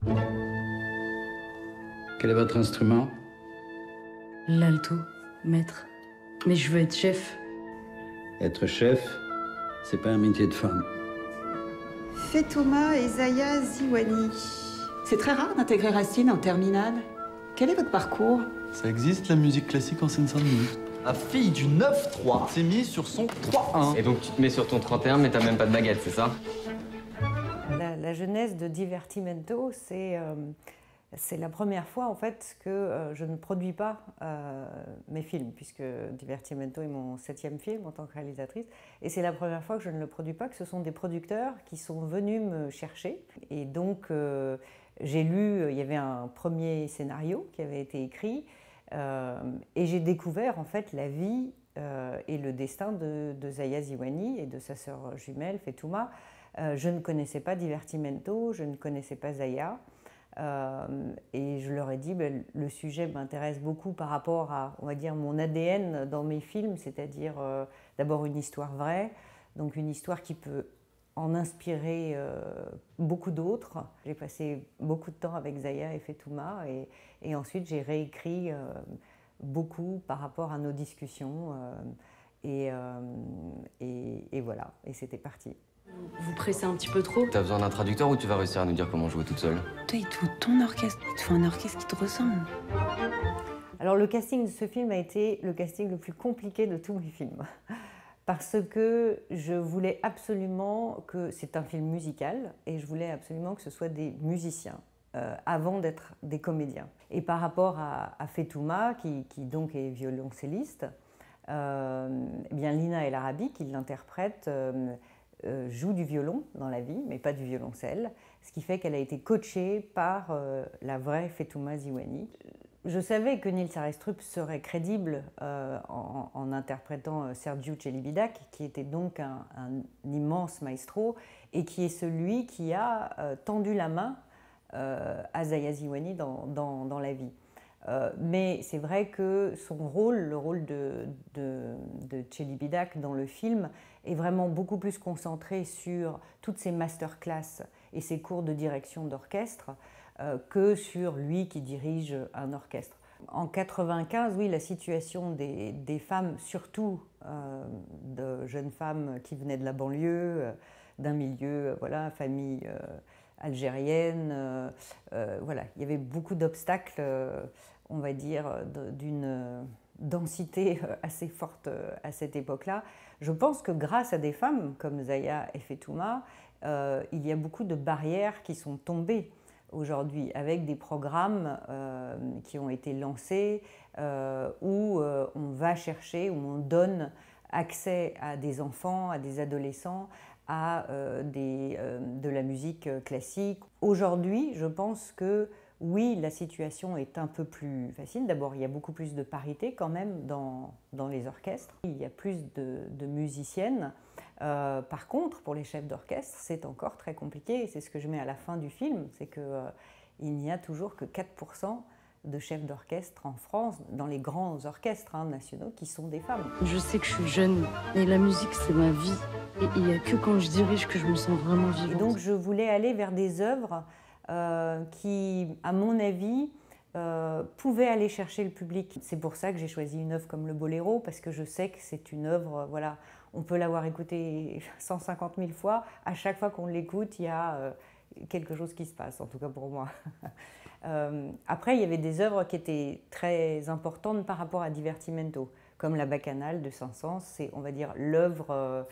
Quel est votre instrument? L'alto, maître. Mais je veux être chef. Être chef, c'est pas un métier de femme. Fetouma et Zaya Ziwani. C'est très rare d'intégrer Racine en terminale. Quel est votre parcours? Ça existe, la musique classique en Seine-Saint-Denis. La fille du 9-3 s'est mise sur son 3-1. Et donc tu te mets sur ton 31, mais t'as même pas de baguette, c'est ça? La genèse de Divertimento, c'est la première fois en fait que je ne produis pas mes films, puisque Divertimento est mon 7e film en tant que réalisatrice, et c'est la première fois que je ne le produis pas, que ce sont des producteurs qui sont venus me chercher. Et donc j'ai lu, il y avait un premier scénario qui avait été écrit, et j'ai découvert en fait la vie et le destin de Zaya Ziwani et de sa sœur jumelle Fetouma. Je ne connaissais pas Divertimento, je ne connaissais pas Zaya. Et je leur ai dit, le sujet m'intéresse beaucoup par rapport à, on va dire, mon ADN dans mes films, c'est-à-dire d'abord une histoire vraie, donc une histoire qui peut en inspirer beaucoup d'autres. J'ai passé beaucoup de temps avec Zaya et Fetouma, et ensuite j'ai réécrit beaucoup par rapport à nos discussions, et voilà, et c'était parti. Vous pressez un petit peu trop. T'as besoin d'un traducteur ou tu vas réussir à nous dire comment jouer toute seule? Toi, il te faut ton orchestre. Il te faut un orchestre qui te ressemble. Alors le casting de ce film a été le casting le plus compliqué de tous mes films. Parce que je voulais absolument que... C'est un film musical, et je voulais absolument que ce soit des musiciens, avant d'être des comédiens. Et par rapport à Fetouma, qui donc est violoncelliste, eh bien Lina El Arabi, qui l'interprète, joue du violon dans la vie, mais pas du violoncelle, ce qui fait qu'elle a été coachée par la vraie Fetouma Ziwani. Je savais que Nils Arestrup serait crédible en interprétant Sergiu Celibidache, qui était donc un immense maestro, et qui est celui qui a tendu la main à Zaya Ziwani dans la vie. Mais c'est vrai que son rôle, le rôle de Celibidache dans le film, est vraiment beaucoup plus concentré sur toutes ses masterclass et ses cours de direction d'orchestre que sur lui qui dirige un orchestre. En 1995, oui, la situation des femmes, surtout de jeunes femmes qui venaient de la banlieue, d'un milieu, voilà, famille algérienne, voilà, il y avait beaucoup d'obstacles, on va dire, d'une densité assez forte à cette époque-là. Je pense que grâce à des femmes comme Zaya et Fetouma, il y a beaucoup de barrières qui sont tombées aujourd'hui, avec des programmes qui ont été lancés où on va chercher, où on donne accès à des enfants, à des adolescents, à de la musique classique. Aujourd'hui, je pense que oui, la situation est un peu plus facile. D'abord, il y a beaucoup plus de parité quand même dans les orchestres. Il y a plus de musiciennes. Par contre, pour les chefs d'orchestre, c'est encore très compliqué. C'est ce que je mets à la fin du film, c'est qu'il n'y a toujours que 4% de chefs d'orchestre en France, dans les grands orchestres nationaux, qui sont des femmes. Je sais que je suis jeune, et la musique, c'est ma vie. Et il n'y a que quand je dirige que je me sens vraiment vivante. Et donc, je voulais aller vers des œuvres qui, à mon avis, pouvaient aller chercher le public. C'est pour ça que j'ai choisi une œuvre comme le Boléro, parce que je sais que c'est une œuvre, voilà, on peut l'avoir écoutée 150 000 fois. À chaque fois qu'on l'écoute, il y a quelque chose qui se passe, en tout cas pour moi. Après, il y avait des œuvres qui étaient très importantes par rapport à Divertimento, comme la Bacchanale de Saint-Saëns. C'est, on va dire, l'œuvre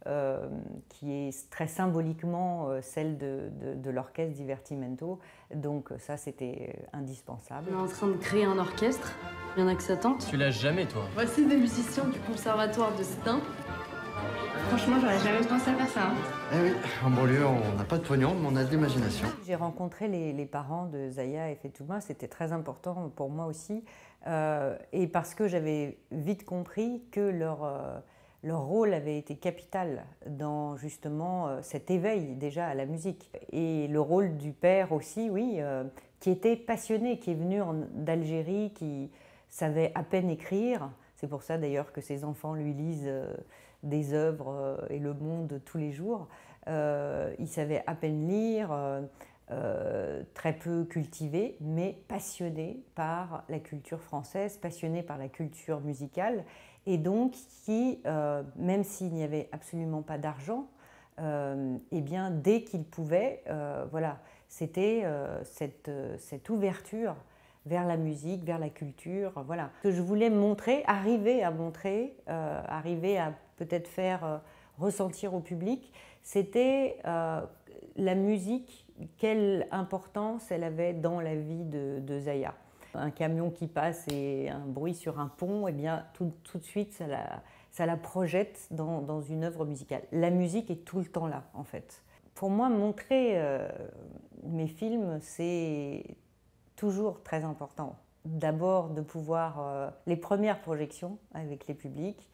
qui est très symboliquement celle de l'orchestre Divertimento. Donc ça, c'était indispensable. On est en train de créer un orchestre, il y en a que ça tente. Tu lâches jamais, toi. Voici des musiciens du conservatoire de Stein. Franchement, j'aurais jamais pensé à faire ça. Eh oui, en banlieue, on n'a pas de pognon, mais on a de l'imagination. J'ai rencontré les parents de Zaya et Fetouma, c'était très important pour moi aussi, et parce que j'avais vite compris que leur rôle avait été capital dans justement cet éveil déjà à la musique. Et le rôle du père aussi, oui, qui était passionné, qui est venu d'Algérie, qui savait à peine écrire. C'est pour ça d'ailleurs que ses enfants lui lisent des œuvres et Le Monde tous les jours. Il savait à peine lire. très peu cultivé, mais passionné par la culture française, passionné par la culture musicale, et donc qui, même s'il n'y avait absolument pas d'argent, eh bien, dès qu'il pouvait, voilà, c'était cette ouverture vers la musique, vers la culture, voilà. Ce que je voulais montrer, arriver à peut-être faire ressentir au public, c'était la musique, quelle importance elle avait dans la vie de Zaya. Un camion qui passe et un bruit sur un pont, eh bien, tout de suite, ça la projette dans une œuvre musicale. La musique est tout le temps là, en fait. Pour moi, montrer mes films, c'est toujours très important. D'abord, de pouvoir... les premières projections avec les publics,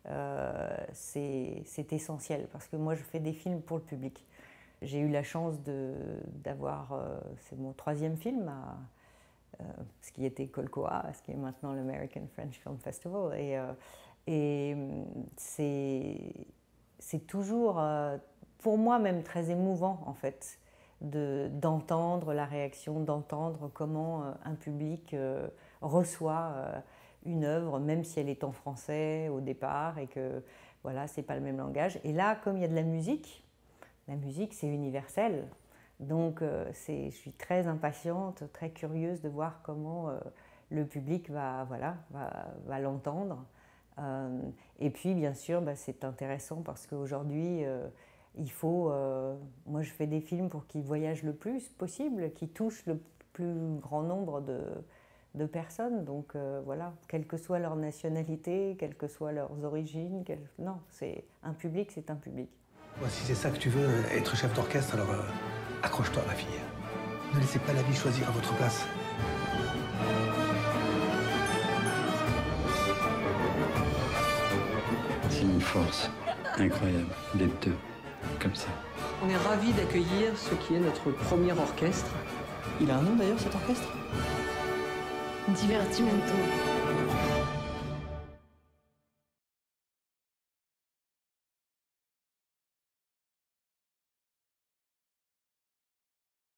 c'est essentiel, parce que moi, je fais des films pour le public. J'ai eu la chance d'avoir... c'est mon 3e film, ce qui était Colcoa, ce qui est maintenant l'American French Film Festival. Et c'est toujours, pour moi même, très émouvant, en fait, d'entendre la réaction, d'entendre comment un public reçoit une œuvre, même si elle est en français au départ, et que, voilà, c'est pas le même langage. Et là, comme il y a de la musique, c'est universel. Donc, je suis très impatiente, très curieuse de voir comment le public va l'entendre. Et puis, bien sûr, c'est intéressant parce qu'aujourd'hui, il faut... moi, je fais des films pour qu'ils voyagent le plus possible, qu'ils touchent le plus grand nombre de personnes. Donc, voilà, quelle que soit leur nationalité, quelles que soient leurs origines, non, c'est un public, c'est un public. Bon, si c'est ça que tu veux, être chef d'orchestre, alors accroche-toi, ma fille. Ne laissez pas la vie choisir à votre place. C'est une force incroyable d'être deux, comme ça. On est ravis d'accueillir ce qui est notre premier orchestre. Il a un nom d'ailleurs, cet orchestre ? Divertimento.